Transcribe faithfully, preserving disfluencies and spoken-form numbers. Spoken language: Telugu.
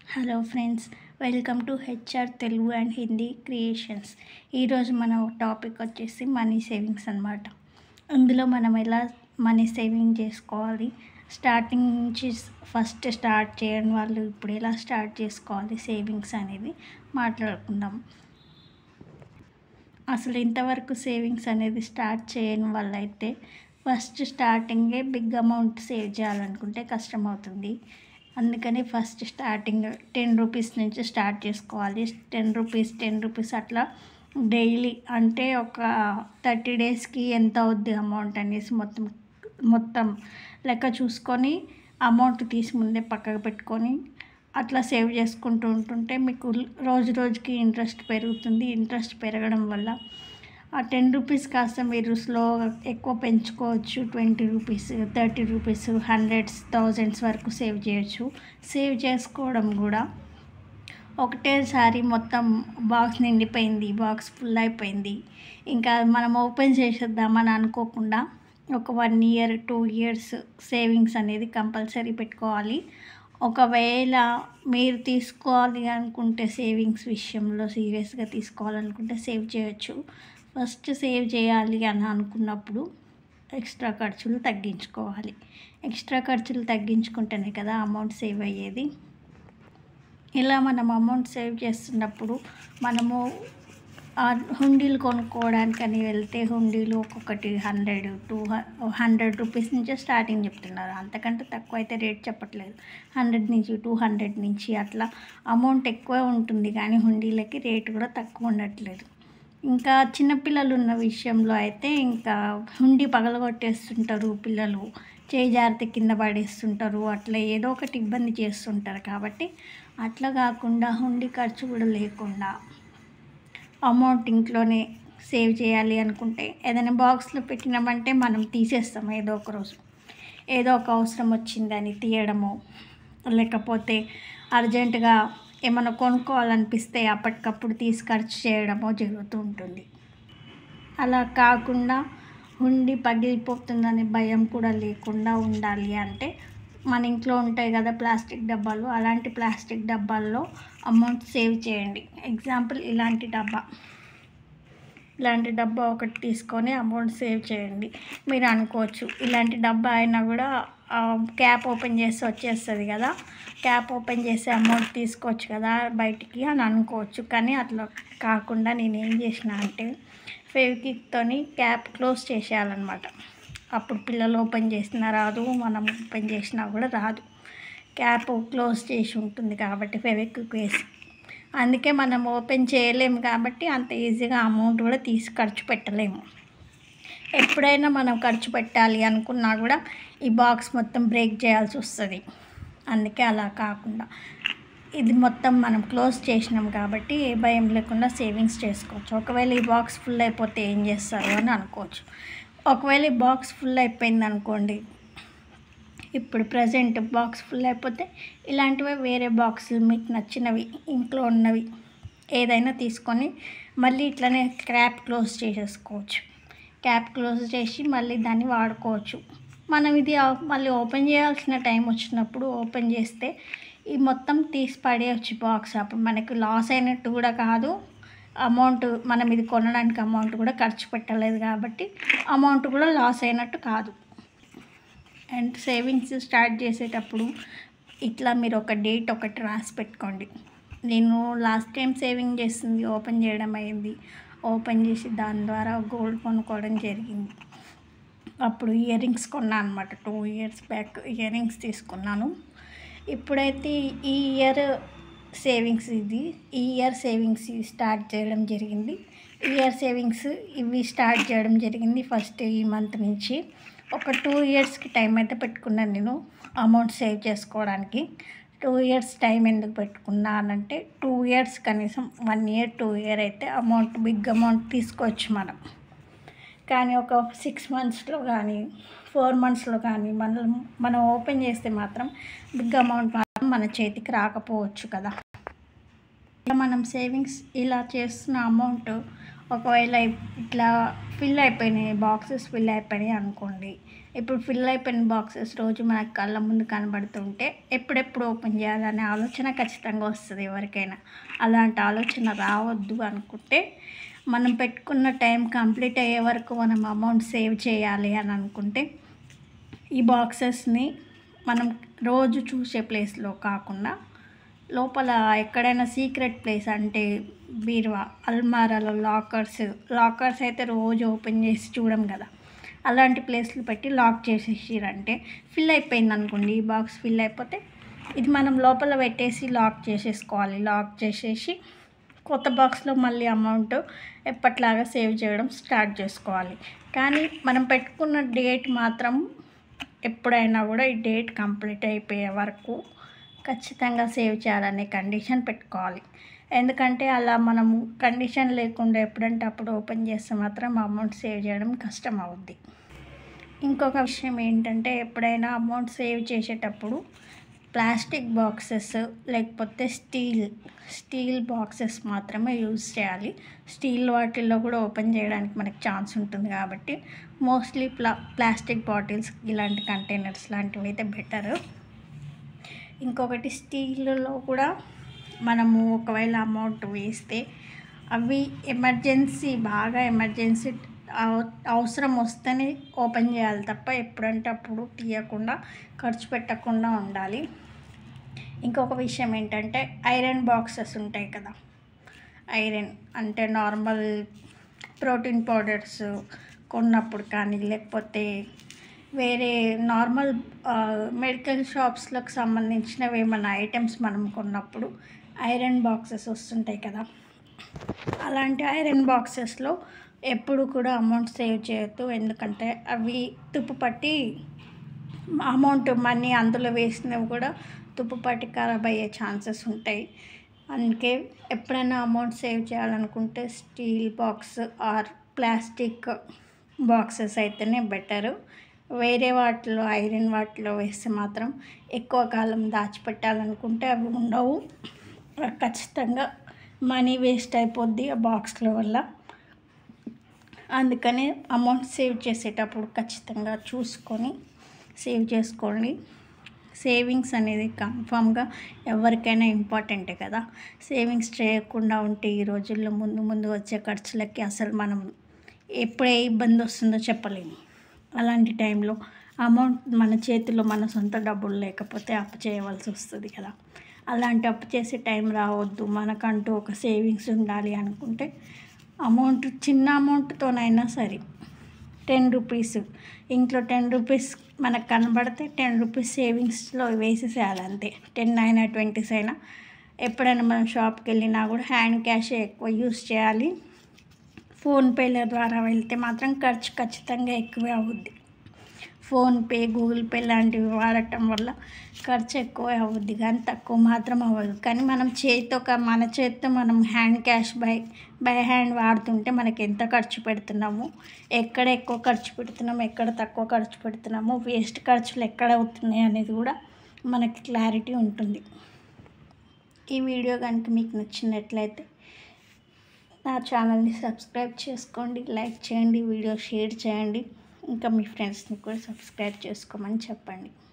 Hello friends, welcome to HR Telugu and Hindi creations. ఈరోజు మన టాపిక్ వచ్చేసి మనీ సేవింగ్స్ అన్నమాట. ఇందులో మనం ఎలా మనీ సేవింగ్ చేసుకోవాలి, స్టార్టింగ్ నుంచి ఫస్ట్ స్టార్ట్ చేయని వాళ్ళు ఇప్పుడు ఎలా స్టార్ట్ చేసుకోవాలి సేవింగ్స్ అనేది మాట్లాడుకుందాం. అసలు ఇంతవరకు సేవింగ్స్ అనేది స్టార్ట్ చేయని వాళ్ళైతే ఫస్ట్ స్టార్టింగే బిగ్ అమౌంట్ సేవ్ చేయాలనుకుంటే కష్టమవుతుంది. అందుకని ఫస్ట్ స్టార్టింగ్ టెన్ రూపీస్ నుంచి స్టార్ట్ చేసుకోవాలి. టెన్ రూపీస్ టెన్ రూపీస్ అట్లా డైలీ అంటే ఒక థర్టీ డేస్కి ఎంత అవుద్ది అమౌంట్ అనేసి మొత్తం మొత్తం లెక్క చూసుకొని అమౌంట్ తీసి ముందే పక్కకు పెట్టుకొని అట్లా సేవ్ చేసుకుంటూ ఉంటుంటే మీకు రోజు రోజుకి ఇంట్రెస్ట్ పెరుగుతుంది. ఇంట్రెస్ట్ పెరగడం వల్ల ఆ టెన్ రూపీస్ కాస్త మీరు స్లోగా ఎక్కువ పెంచుకోవచ్చు. Twenty rupees thirty rupees hundreds thousands వరకు సేవ్ చేయొచ్చు. సేవ్ చేసుకోవడం కూడా ఒకటేసారి మొత్తం బాక్స్ నిండిపోయింది, బాక్స్ ఫుల్ అయిపోయింది, ఇంకా మనం ఓపెన్ చేసేద్దామని అనుకోకుండా ఒక one year two years savings అనేది కంపల్సరీ పెట్టుకోవాలి. ఒకవేళ మీరు తీసుకోవాలి అనుకుంటే సేవింగ్స్ విషయంలో సీరియస్గా తీసుకోవాలనుకుంటే సేవ్ చేయొచ్చు. ఫస్ట్ సేవ్ చేయాలి అని అనుకున్నప్పుడు ఎక్స్ట్రా ఖర్చులు తగ్గించుకోవాలి. ఎక్స్ట్రా ఖర్చులు తగ్గించుకుంటేనే కదా అమౌంట్ సేవ్ అయ్యేది. ఇలా మనం అమౌంట్ సేవ్ చేస్తున్నప్పుడు మనము హుండీలు కొనుక్కోవడానికని వెళ్తే హుండీలు ఒక్కొక్కటి హండ్రెడ్ టూ హండ్రెడ్ రూపీస్ నుంచే స్టార్టింగ్ చెప్తున్నారు. అంతకంటే తక్కువ అయితే రేట్ చెప్పట్లేదు. హండ్రెడ్ నుంచి టూ హండ్రెడ్ నుంచి అట్లా అమౌంట్ ఎక్కువ ఉంటుంది, కానీ హుండీలకి రేట్ కూడా తక్కువ ఉండట్లేదు. ఇంకా చిన్నపిల్లలు ఉన్న విషయంలో అయితే ఇంకా హుండీ పగలగొట్టేస్తుంటారు పిల్లలు, చేయి జారితే కింద పడేస్తుంటారు, అట్లా ఏదో ఒకటి ఇబ్బంది చేస్తుంటారు. కాబట్టి అట్లా కాకుండా హుండీ ఖర్చు కూడా లేకుండా అమౌంట్ ఇంట్లోనే సేవ్ చేయాలి అనుకుంటే ఏదైనా బాక్స్లో పెట్టినామంటే మనం తీసేస్తాం. ఏదో ఒక రోజు ఏదో ఒక అవసరం వచ్చిందని తీయడము, లేకపోతే అర్జెంటుగా ఏమైనా కొనుక్కోవాలనిపిస్తే అప్పటికప్పుడు తీసి ఖర్చు చేయడమో జరుగుతూ ఉంటుంది. అలా కాకుండా హుండీ పగిలిపోతుందనే భయం కూడా లేకుండా ఉండాలి అంటే మన ఇంట్లో ఉంటాయి కదా ప్లాస్టిక్ డబ్బాలు, అలాంటి ప్లాస్టిక్ డబ్బాల్లో అమౌంట్ సేవ్ చేయండి. ఎగ్జాంపుల్ ఇలాంటి డబ్బా ఇలాంటి డబ్బా ఒకటి తీసుకొని అమౌంట్ సేవ్ చేయండి. మీరు అనుకోవచ్చు ఇలాంటి డబ్బా అయినా కూడా క్యాప్ ఓపెన్ చేస్తే వచ్చేస్తుంది కదా, క్యాప్ ఓపెన్ చేసి అమౌంట్ తీసుకోవచ్చు కదా బయటికి అని అనుకోవచ్చు. కానీ అట్లా కాకుండా నేను ఏం చేసిన అంటే ఫెవిక్విక్తోని క్యాప్ క్లోజ్ చేసేయాలన్నమాట. అప్పుడు పిల్లలు ఓపెన్ చేసినా రాదు, మనం ఓపెన్ చేసినా కూడా రాదు. క్యాప్ క్లోజ్ చేసి ఉంటుంది కాబట్టి ఫెవిక్విక్ వేసి, అందుకే మనం ఓపెన్ చేయలేము కాబట్టి అంత ఈజీగా అమౌంట్ కూడా తీసి ఖర్చు పెట్టలేము. ఎప్పుడైనా మనం ఖర్చు పెట్టాలి అనుకున్నా కూడా ఈ బాక్స్ మొత్తం బ్రేక్ చేయాల్సి వస్తుంది. అందుకే అలా కాకుండా ఇది మొత్తం మనం క్లోజ్ చేసినాం కాబట్టి ఏ భయం లేకుండా సేవింగ్స్ చేసుకోవచ్చు. ఒకవేళ ఈ బాక్స్ ఫుల్ అయిపోతే ఏం చేస్తారు అని అనుకోవచ్చు. ఒకవేళ ఈ బాక్స్ ఫుల్ అయిపోయింది అనుకోండి, ఇప్పుడు ప్రజెంట్ బాక్స్ ఫుల్ అయిపోతే ఇలాంటివి వేరే బాక్సులు మీకు నచ్చినవి ఇంట్లో ఉన్నవి ఏదైనా తీసుకొని మళ్ళీ ఇట్లనే క్యాప్ క్లోజ్ చేసేసుకోవచ్చు. క్యాప్ క్లోజ్ చేసి మళ్ళీ దాన్ని వాడుకోవచ్చు. మనం ఇది మళ్ళీ ఓపెన్ చేయాల్సిన టైం వచ్చినప్పుడు ఓపెన్ చేస్తే ఈ మొత్తం తీసి పడేయచ్చు బాక్స్. అప్పుడు మనకు లాస్ అయినట్టు కూడా కాదు, అమౌంట్ మనం ఇది కొనడానికి అమౌంట్ కూడా ఖర్చు పెట్టలేదు కాబట్టి అమౌంట్ కూడా లాస్ అయినట్టు కాదు. అండ్ సేవింగ్స్ స్టార్ట్ చేసేటప్పుడు ఇట్లా మీరు ఒక డేట్ ఒకటి రాసి పెట్టుకోండి. నేను లాస్ట్ టైం సేవింగ్ చేసింది ఓపెన్ చేయడం అయింది. ఓపెన్ చేసి దాని ద్వారా గోల్డ్ కొనుక్కోవడం జరిగింది. అప్పుడు ఇయర్ రింగ్స్ కొన్నాను అనమాట. Two years back ear rings తీసుకున్నాను. ఇప్పుడైతే ఈ ఇయర్ సేవింగ్స్ ఇది ఈ ఇయర్ సేవింగ్స్ స్టార్ట్ చేయడం జరిగింది. ఇయర్ సేవింగ్స్ ఇవి స్టార్ట్ చేయడం జరిగింది ఫస్ట్ ఈ మంత్ నుంచి. ఒక టూ ఇయర్స్కి టైం అయితే పెట్టుకున్నాను నేను అమౌంట్ సేవ్ చేసుకోవడానికి. టూ ఇయర్స్ టైం ఎందుకు పెట్టుకున్నానంటే టూ ఇయర్స్ కనీసం వన్ ఇయర్ టూ ఇయర్ అయితే అమౌంట్ బిగ్ అమౌంట్ తీసుకోవచ్చు మనం. కానీ ఒక సిక్స్ మంత్స్లో కానీ ఫోర్ మంత్స్లో కానీ మనం మనం ఓపెన్ చేస్తే మాత్రం బిగ్ అమౌంట్ మాత్రం మన చేతికి రాకపోవచ్చు కదా. మనం సేవింగ్స్ ఇలా చేస్తున్న అమౌంట్ ఒకవేళ ఇట్లా ఫిల్ అయిపోయినాయి, బాక్సెస్ ఫిల్ అయిపోయినాయి అనుకోండి, ఇప్పుడు ఫిల్ అయిపోయిన బాక్సెస్ రోజు మనకు కళ్ళ ముందు కనబడుతుంటే ఎప్పుడెప్పుడు ఓపెన్ చేయాలనే ఆలోచన ఖచ్చితంగా వస్తుంది ఎవరికైనా. అలాంటి ఆలోచన రావద్దు అనుకుంటే మనం పెట్టుకున్న టైం కంప్లీట్ అయ్యే వరకు మనం అమౌంట్ సేవ్ చేయాలి అని అనుకుంటే ఈ బాక్సెస్ని మనం రోజు చూసే ప్లేస్లో కాకుండా లోపల ఎక్కడైనా సీక్రెట్ ప్లేస్ అంటే బీరువా, అల్మారాలో, లాకర్స్ లాకర్స్ అయితే రోజు ఓపెన్ చేసి చూడం కదా, అలాంటి ప్లేస్లు పెట్టి లాక్ చేసేసిరంటే ఫిల్ అయిపోయింది అనుకోండి, ఈ బాక్స్ ఫిల్ అయిపోతే ఇది మనం లోపల పెట్టేసి లాక్ చేసేసుకోవాలి. లాక్ చేసేసి కొత్త బాక్స్లో మళ్ళీ అమౌంట్ ఎప్పట్లాగా సేవ్ చేయడం స్టార్ట్ చేసుకోవాలి. కానీ మనం పెట్టుకున్న డేట్ మాత్రం ఎప్పుడైనా కూడా ఈ డేట్ కంప్లీట్ అయిపోయే వరకు ఖచ్చితంగా సేవ్ చేయాలనే కండిషన్ పెట్టుకోవాలి. ఎందుకంటే అలా మనము కండిషన్ లేకుండా ఎప్పుడంటే అప్పుడు ఓపెన్ చేస్తే మాత్రం అమౌంట్ సేవ్ చేయడం కష్టం అవుద్ది. ఇంకొక విషయం ఏంటంటే ఎప్పుడైనా అమౌంట్ సేవ్ చేసేటప్పుడు ప్లాస్టిక్ బాక్సెస్ లేకపోతే స్టీల్ స్టీల్ బాక్సెస్ మాత్రమే యూజ్ చేయాలి. స్టీల్ వాటిల్లో కూడా ఓపెన్ చేయడానికి మనకి ఛాన్స్ ఉంటుంది కాబట్టి మోస్ట్లీ ప్లా ప్లాస్టిక్ బాటిల్స్ ఇలాంటి కంటైనర్స్ లాంటివి అయితే బెటర్. ఇంకొకటి స్టీల్లో కూడా మనము ఒకవేళ అమౌంట్ వేస్తే అవి ఎమర్జెన్సీ బాగా ఎమర్జెన్సీ అవసరం వస్తేనే ఓపెన్ చేయాలి తప్ప ఎప్పుడంటే అప్పుడు తీయకుండా ఖర్చు పెట్టకుండా ఉండాలి. ఇంకొక విషయం ఏంటంటే ఐరన్ బాక్సెస్ ఉంటాయి కదా, ఐరన్ అంటే నార్మల్ ప్రోటీన్ పౌడర్స్ కొన్నప్పుడు కానీ లేకపోతే వేరే నార్మల్ మెడికల్ షాప్స్లకు సంబంధించినవి ఏమైనా ఐటమ్స్ మనం కొన్నప్పుడు ఐరన్ బాక్సెస్ వస్తుంటాయి కదా, అలాంటి ఐరన్ బాక్సెస్లో ఎప్పుడు కూడా అమౌంట్ సేవ్ చేయొద్దు. ఎందుకంటే అవి తుప్పు పట్టి అమౌంట్ మనీ అందులో వేసినవి కూడా తుప్పు పట్టి ఖరాబ్ అయ్యే ఛాన్సెస్ ఉంటాయి. అందుకే ఎప్పుడైనా అమౌంట్ సేవ్ చేయాలనుకుంటే steel box or plastic boxes అయితేనే బెటరు. వేరే వాటిలో ఐరన్ వాటిలో వేస్తే మాత్రం ఎక్కువ కాలం దాచిపెట్టాలనుకుంటే అవి ఉండవు, ఖచ్చితంగా మనీ వేస్ట్ అయిపోద్ది ఆ బాక్స్ల వల్ల. అందుకని అమౌంట్ సేవ్ చేసేటప్పుడు ఖచ్చితంగా చూసుకొని సేవ్ చేసుకోండి. సేవింగ్స్ అనేది కన్ఫామ్గా ఎవరికైనా ఇంపార్టెంటే కదా. సేవింగ్స్ చేయకుండా ఉంటే ఈ రోజుల్లో ముందు ముందు వచ్చే ఖర్చులకి అసలు మనం ఎప్పుడు ఏ ఇబ్బంది వస్తుందో చెప్పలేము. అలాంటి టైంలో అమౌంట్ మన చేతిలో మన సొంత డబ్బులు లేకపోతే అప్పు చేయవలసి వస్తుంది కదా. అలాంటి అప్పు చేసే టైం రావద్దు, మనకంటూ ఒక సేవింగ్స్ ఉండాలి అనుకుంటే అమౌంట్ చిన్న అమౌంట్తోనైనా సరే టెన్ రూపీస్ ఇంట్లో టెన్ రూపీస్ మనకు కనబడితే టెన్ రూపీస్ సేవింగ్స్లో వేసేసేయాలి అంతే. టెన్ అయినా ట్వంటీస్ అయినా ఎప్పుడైనా మనం షాప్కి వెళ్ళినా కూడా హ్యాండ్ క్యాష్ ఎక్కువ యూస్ చేయాలి. ఫోన్పేల ద్వారా వెళ్తే మాత్రం ఖర్చు ఖచ్చితంగా ఎక్కువే అవుద్ది. ఫోన్పే, గూగుల్ పే లాంటివి వాడటం వల్ల ఖర్చు ఎక్కువ అవుద్ది కానీ తక్కువ మాత్రం అవ్వదు. కానీ మనం చేతితో మన చేతితో మనం hand cash by by hand వాడుతుంటే మనకి ఎంత ఖర్చు పెడుతున్నాము, ఎక్కడ ఎక్కువ ఖర్చు పెడుతున్నాము, ఎక్కడ తక్కువ ఖర్చు పెడుతున్నాము, వేస్ట్ ఖర్చులు ఎక్కడ అవుతున్నాయి అనేది కూడా మనకి క్లారిటీ ఉంటుంది. ఈ వీడియో కనుక మీకు నచ్చినట్లయితే నా ఛానల్ని సబ్స్క్రైబ్ చేసుకోండి, లైక్ చేయండి, వీడియో షేర్ చేయండి, ఇంకా మీ ఫ్రెండ్స్ని కూడా సబ్స్క్రైబ్ చేసుకోమని చెప్పండి.